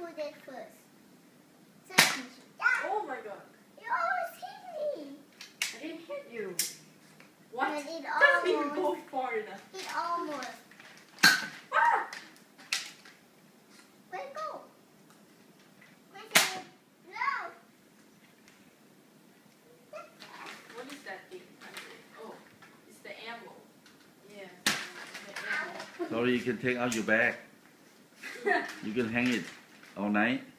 put it first. Second. Oh my god. You always hit me. I didn't hit you. What? But it Doesn't even almost. go far enough. It almost. Ah! Where it go? Where's it? No. What is that thing? Oh, it's the ammo. Yeah, the ammo. Sorry, you can take out your bag. You can hang it all night.